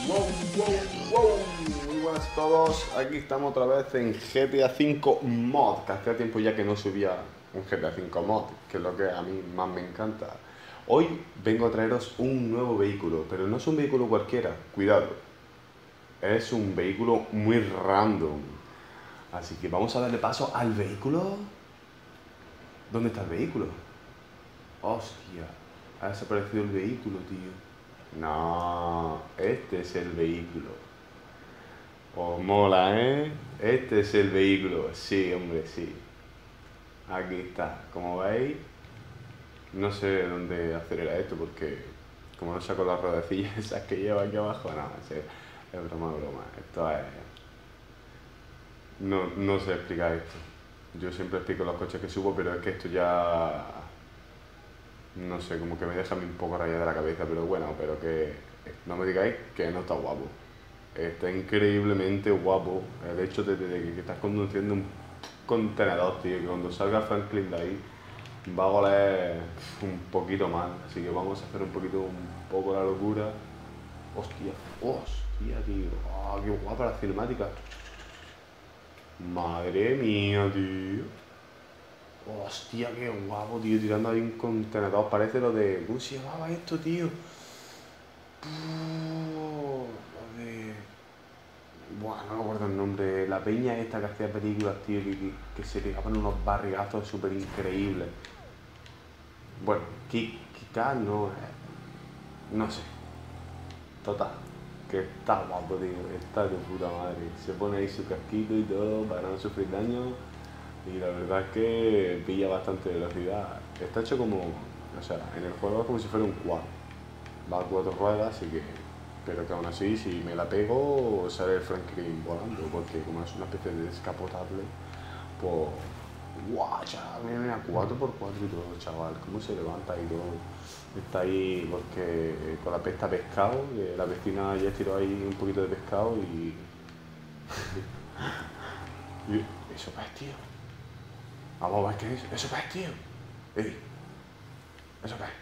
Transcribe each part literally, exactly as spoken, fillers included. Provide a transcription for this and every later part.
Wow, wow, wow. Muy buenas a todos. Aquí estamos otra vez en G T A cinco Mod. Que hacía tiempo ya que no subía un G T A cinco Mod, que es lo que a mí más me encanta. Hoy vengo a traeros un nuevo vehículo, pero no es un vehículo cualquiera, cuidado. Es un vehículo muy random. Así que vamos a darle paso al vehículo. ¿Dónde está el vehículo? Hostia, ha desaparecido el vehículo, tío. No, este es el vehículo. Os mola, ¿eh? Este es el vehículo. Sí, hombre, sí. Aquí está. Como veis, no sé dónde acelera esto porque como no saco las rodecillas esas que lleva aquí abajo, no, es, es broma, broma. Esto es... No, no sé explicar esto. Yo siempre explico los coches que subo, pero es que esto ya... No sé, como que me deja a mí un poco rayada de la cabeza, pero bueno, pero que no me digáis que no está guapo. Está increíblemente guapo el hecho de, de- de que estás conduciendo un contenedor, tío, que cuando salga Franklin de ahí va a oler un poquito mal. Así que vamos a hacer un poquito, un poco la locura. Hostia, hostia, tío. Ah, qué guapa la cinemática. Madre mía, tío. Hostia, qué guapo, tío, tirando ahí un contenedor. Parece lo de... ¿Cómo se llamaba esto, tío? Puh, lo de... Buah, no me acuerdo el nombre. La peña esta que hacía películas, tío, que, que, que se pegaban unos barrigazos súper increíbles. Bueno, quizás no... eh, No sé. Total. Que está guapo, tío. Está de puta madre. Se pone ahí su casquito y todo para no sufrir daño. Y la verdad es que pilla bastante velocidad. Está hecho como... O sea, en el juego es como si fuera un quad. Va a cuatro ruedas, así que... Pero que aún así, si me la pego, sale el Franklin volando, porque como es una especie de descapotable, pues... ¡Guau, chaval! Mira, mira, cuatro por cuatro y todo, chaval. ¿Cómo se levanta y todo? Está ahí porque eh, con la pesta pescado, que la vecina ya tiró ahí un poquito de pescado y... y ¿eso qué es, tío? Vamos a ver qué es. ¿Eso qué es, tío? Ey, ¿eso qué es?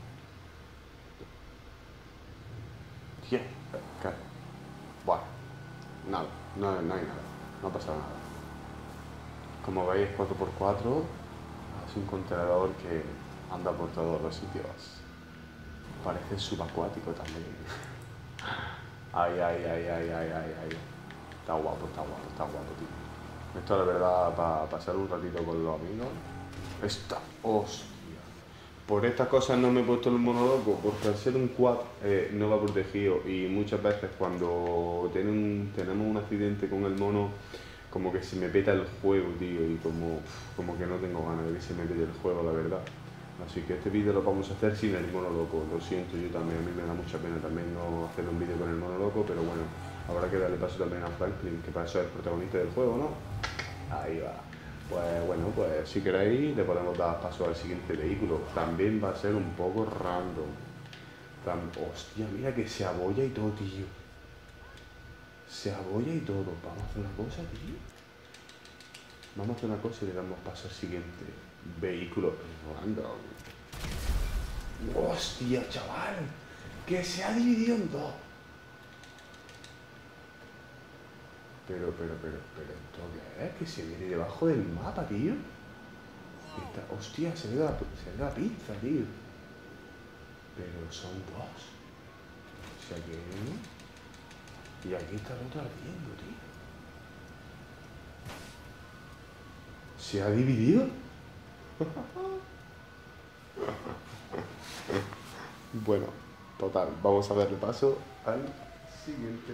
Tío, ¿qué? Bueno, nada, no, no hay nada, no ha pasado nada. Como veis, cuatro por cuatro es un contenedor que anda por todos los sitios. Parece subacuático también. Ay, ay, ay, ay, ay, ay, ay. Está guapo, está guapo, está guapo, tío. Esto la verdad, para pasar un ratito con los amigos. Esta, hostia. Por estas cosas no me he puesto el mono loco, porque al ser un quad eh, no va protegido y muchas veces cuando tienen, tenemos un accidente con el mono, como que se me peta el juego, tío, y como, como que no tengo ganas de que se me pete el juego, la verdad. Así que este vídeo lo vamos a hacer sin el mono loco, lo siento, yo también, a mí me da mucha pena también no hacer un vídeo con el mono loco, pero bueno, habrá que darle paso también a Franklin, que para eso es el protagonista del juego, ¿no? Ahí va. Pues bueno, pues si queréis le podemos dar paso al siguiente vehículo. También va a ser un poco random. Tan... Hostia, mira que se abolla y todo, tío. Se abolla y todo. Vamos a hacer una cosa, tío. Vamos a hacer una cosa y le damos paso al siguiente vehículo random. Hostia, chaval. Que se ha dividido en dos. Pero, pero, pero, pero, ¿esto qué es? Que se viene debajo del mapa, tío. Esta, hostia, se ve, la, se ve la pizza, tío. Pero son dos. O sea que... Y aquí está el otro ardiendo, tío. ¿Se ha dividido? Bueno, total, vamos a darle paso al siguiente.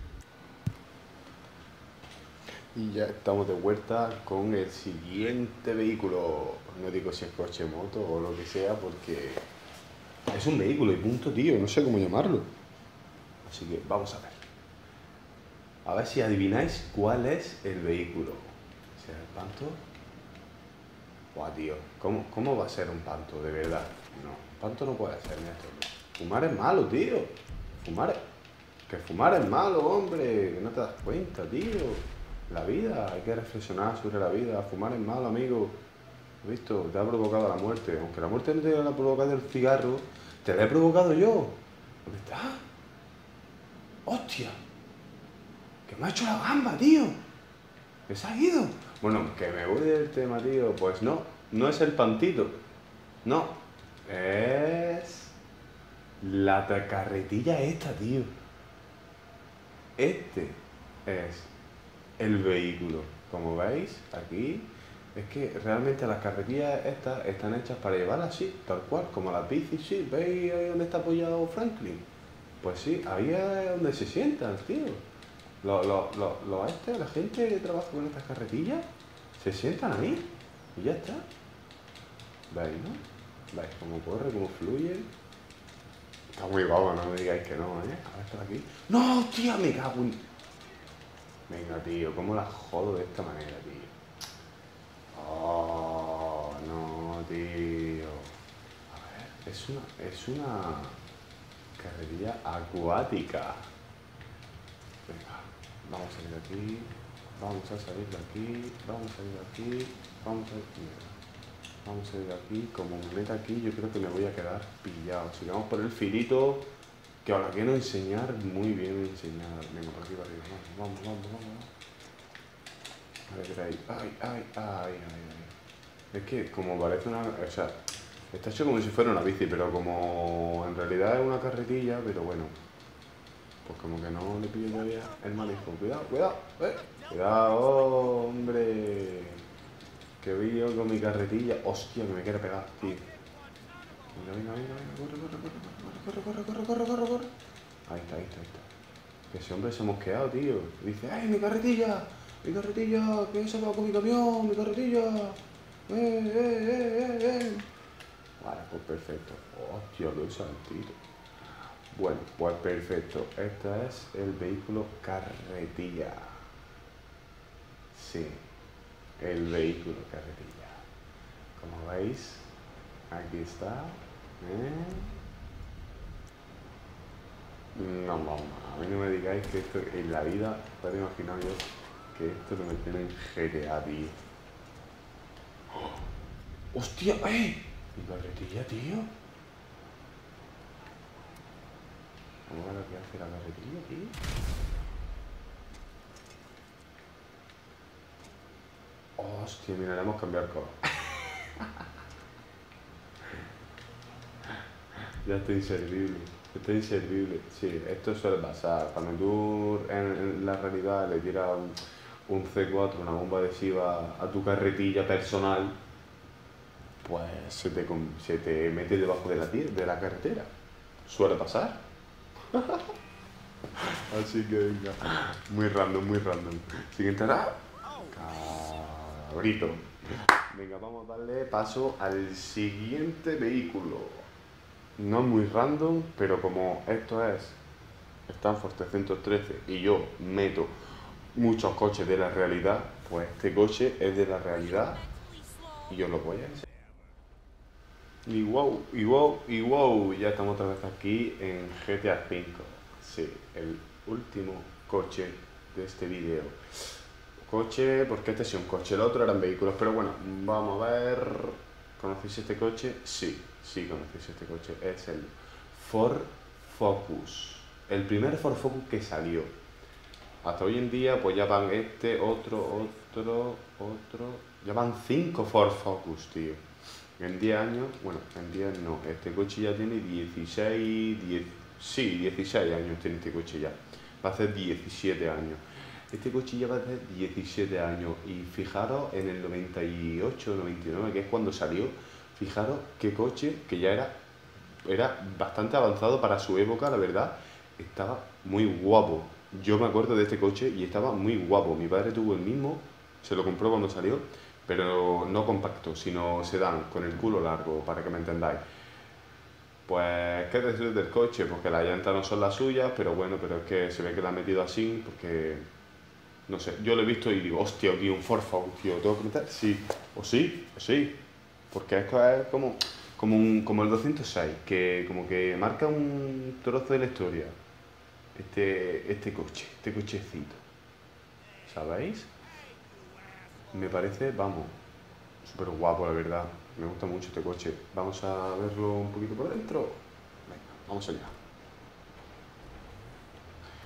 Y ya estamos de vuelta con el siguiente vehículo. No digo si es coche, moto o lo que sea, porque es un vehículo y punto, tío. No sé cómo llamarlo. Así que vamos a ver. A ver si adivináis cuál es el vehículo. ¿Será el Panto? Buah, tío. ¿Cómo, ¿Cómo va a ser un Panto, de verdad? No, Panto no puede ser, Néstor. Fumar es malo, tío. Fumar es... Que fumar es malo, hombre. Que no te das cuenta, tío. La vida, hay que reflexionar sobre la vida. Fumar es malo, amigo. ¿Has visto? Te ha provocado la muerte. Aunque la muerte no te la ha provocado el cigarro, te la he provocado yo. ¿Dónde está? ¡Hostia! ¡Que me ha hecho la gamba, tío! ¿Que se ha ido? Bueno, que me voy del tema, tío. Pues no, no es el pantito. No. Es... la carretilla esta, tío. Este es el vehículo. Como veis, aquí... es que realmente las carretillas estas están hechas para llevarlas así, tal cual, como las bicis, sí. ¿Veis ahí donde está apoyado Franklin? Pues sí, ahí es donde se sientan, tío. Lo, lo, lo, lo este, la gente que trabaja con estas carretillas, se sientan ahí y ya está. ¿Veis, no? ¿Veis cómo corre, cómo fluye? Está muy guapo, no me digáis que no, ¿eh? A ver, está aquí. ¡No, tía! Me cago en... Venga, tío, ¿cómo la jodo de esta manera, tío? Oh, no, tío. A ver, es una, es una carretilla acuática. Venga, vamos a salir de aquí, vamos a salir de aquí, vamos a salir de aquí, vamos a salir, vamos a salir de aquí. Como me meta aquí, yo creo que me voy a quedar pillado. Si vamos por el filito, que ahora quiero enseñar, muy bien enseñar. Venga, por aquí, por arriba, vamos, vamos, vamos, vamos. A ver, ahí, ay, ay, ay, ay, ay. Es que como parece una, o sea, está hecho como si fuera una bici, pero como en realidad es una carretilla, pero bueno. Pues como que no le pillo todavía el manejo. Cuidado, cuidado, eh. Cuidado, hombre. Que vi yo con mi carretilla. Hostia, que me quiere pegar, tío. Venga, venga, venga, venga, corre, corre, corre, corre, corre, corre, corre, corre, corre. Ahí está, ahí está, ahí está. Que ese hombre se ha mosqueado, tío. Dice, ¡ay, mi carretilla! ¡Mi carretilla! ¡Que se va con mi camión! ¡Mi carretilla! ¡Eh, eh, eh, eh, eh! Vale, pues perfecto. Hostia, lo he saltito. Bueno, pues perfecto. Este es el vehículo carretilla. Sí, el vehículo carretilla. Como veis, aquí está. ¿Eh? No, vamos, a mí no me digáis que esto en la vida, puedo imaginar yo que esto lo meten en G T A, tío. ¡Oh! ¡Hostia! ¡Eh! ¿Mi carretilla, tío? Vamos a ver lo que hace la carretilla, tío. Hostia, mira, le hemos cambiado el color. Ya está inservible. Está inservible. Sí, esto suele pasar. Cuando tú en, en la realidad le tiras un, un C cuatro, una bomba adhesiva a tu carretilla personal, pues se te, se te mete debajo de la, de la carretera. Suele pasar. Así que venga. Muy random, muy random. Siguiente. Cabrito. Venga, vamos a darle paso al siguiente vehículo. No es muy random, pero como esto es Stanford trescientos trece y yo meto muchos coches de la realidad, pues este coche es de la realidad y os lo voy a enseñar. Y wow, y wow, y wow, ya estamos otra vez aquí en G T A cinco. Sí, el último coche de este vídeo. Coche, porque este sí es un coche, el otro eran vehículos, pero bueno, vamos a ver. ¿Conocéis este coche? Sí, sí conocéis este coche. Es el Ford Focus. El primer Ford Focus que salió. Hasta hoy en día, pues ya van este, otro, otro, otro. Ya van cinco Ford Focus, tío. En diez años, bueno, en diez no. Este coche ya tiene dieciséis, diez, sí, dieciséis años tiene este coche ya. Va a hacer diecisiete años. Este coche lleva desde diecisiete años y fijaros en el noventa y ocho, noventa y nueve, que es cuando salió, fijaros qué coche, que ya era, era bastante avanzado para su época, la verdad, estaba muy guapo. Yo me acuerdo de este coche y estaba muy guapo. Mi padre tuvo el mismo, se lo compró cuando salió, pero no compacto, sino sedán, con el culo largo, para que me entendáis. Pues, ¿qué decir del coche? Porque las llantas no son las suyas, pero bueno, pero es que se ve que la ha metido así, porque... No sé, yo lo he visto y digo, hostia, tío, un Ford Focus, tío, ¿tengo que meter? Sí, o sí, o sí, porque esto es como, como, un, como el doscientos seis, que como que marca un trozo de la historia, este, este coche, este cochecito, ¿sabéis? Me parece, vamos, súper guapo, la verdad, me gusta mucho este coche. Vamos a verlo un poquito por dentro. Venga, vamos allá.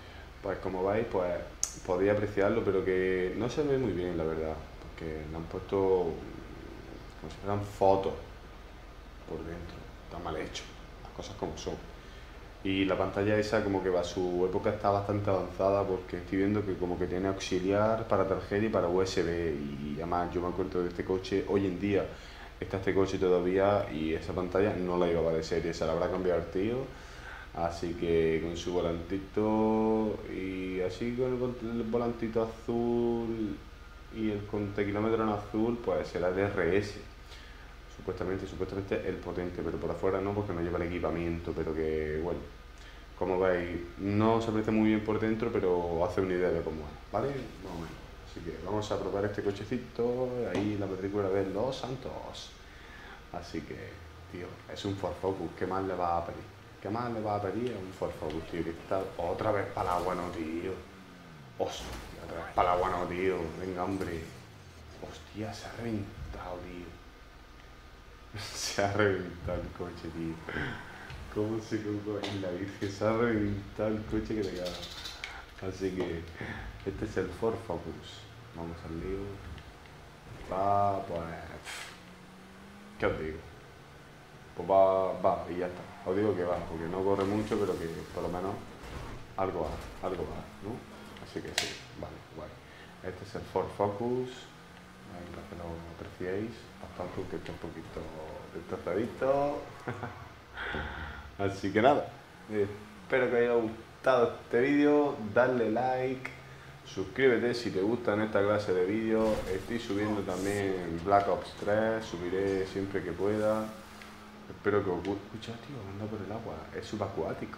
pues como veis, pues podéis apreciarlo, pero que no se ve muy bien, la verdad, porque le han puesto como si fueran fotos por dentro, está mal hecho, las cosas como son. Y la pantalla esa como que va, su época está bastante avanzada porque estoy viendo que como que tiene auxiliar para tarjeta y para U S B, y además yo me acuerdo de este coche, hoy en día está este coche todavía y esa pantalla no la llevaba de serie, se la habrá cambiado el tío, así que con su volantito y así con el, vol- el volantito azul y el contakilómetro en azul, pues será de R S. Supuestamente, supuestamente el potente, pero por afuera no, porque no lleva el equipamiento, pero que bueno, como veis, no se aprecia muy bien por dentro, pero hace una idea de cómo es, ¿vale? Más o menos. Así que vamos a probar este cochecito, ahí la matrícula de Los Santos. Así que, tío, es un Ford Focus, ¿qué más le va a pedir? ¿Qué más le va a pedir a un Ford Focus, tío? Que está otra vez para el agua, no, tío. Hostia, otra vez para el agua, no, tío. Venga, hombre. Hostia, se ha reventado, tío. Se ha reventado el coche, tío. ¿Cómo se coco en la Virgen? Se ha reventado el coche que te cagas. Así que este es el Ford Focus. Vamos al lío. Va, pues. ¿Qué os digo? Pues va, va y ya está. Os digo que va, porque no corre mucho, pero que por lo menos algo va, algo va, ¿no? Así que sí, vale, guay. Este es el Ford Focus. Ahí para que lo apreciéis. Bastante que está un poquito destrozadito. Así que nada, eh, espero que os haya gustado este vídeo, darle like, suscríbete si te gustan esta clase de vídeos. Estoy subiendo también Black Ops tres, subiré siempre que pueda. Espero que os guste. Escucha, tío, anda por el agua, es subacuático.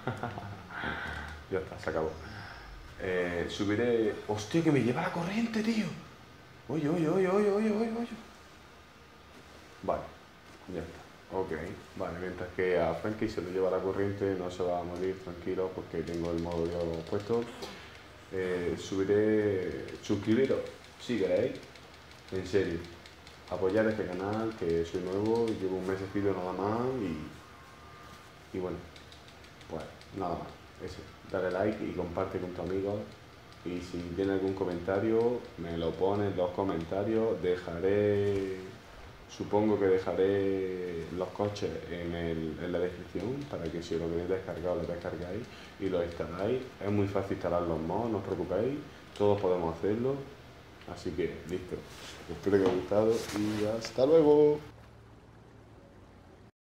Ya está, se acabó. Eh, subiré... ¡Hostia, que me lleva la corriente, tío! Oye, oye, oye, oye, oye, oye, oye. Vale, ya está. Ok, vale, mientras que a Frankie se lo lleva la corriente, no se va a morir, tranquilo, porque tengo el modo diálogo puesto. Eh, subiré, suscribiros si queréis, en serio, apoyar este canal, que soy nuevo, llevo un mesecito nada más y, y bueno, pues nada más, eso, dale like y comparte con tus amigos. Y si tiene algún comentario, me lo pone en los comentarios, dejaré... Supongo que dejaré los coches en, el, en la descripción para que si lo queréis descargar, lo descargáis y lo instaláis. Es muy fácil instalar los mods, no os preocupéis, todos podemos hacerlo. Así que listo. Espero que os haya gustado y hasta luego.